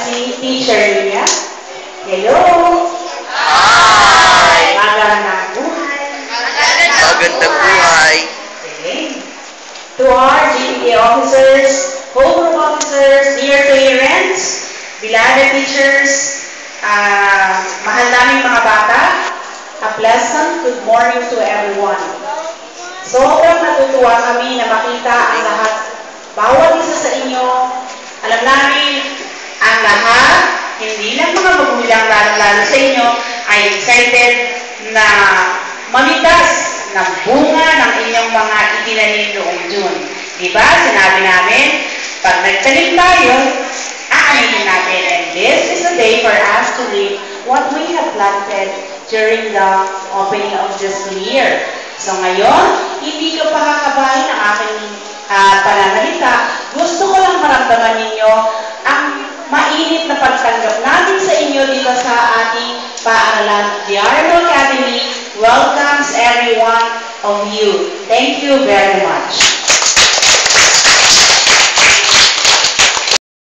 si Teacher Lia. Hello! Hi! Magandang buhay! Magandang buhay! Okay. To our GPA officers, homeroom officers, dear parents, beloved teachers, mahal naming mga bata, a pleasant good morning to everyone. Sobrang natutuwa kami na makita ang lahat, bawat isa sa inyo. Alam namin, ang lahat, hindi lang mga magulang, lalo sa inyo, ay excited na mamitas ng bunga ng inyong mga itinanim noong June. Diba? Sinabi namin, pag nagtanim tayo, aanihin natin. And this is the day for us to reap what we have planted during the opening of this new year. So ngayon, hindi ko pakakabahin ang aking pananalita. Gusto ko lang maramdaman ninyo ang mainit na pagtanggap natin sa inyo dito sa ating paaralan. The Arlo Academy welcomes every one of you. Thank you very much.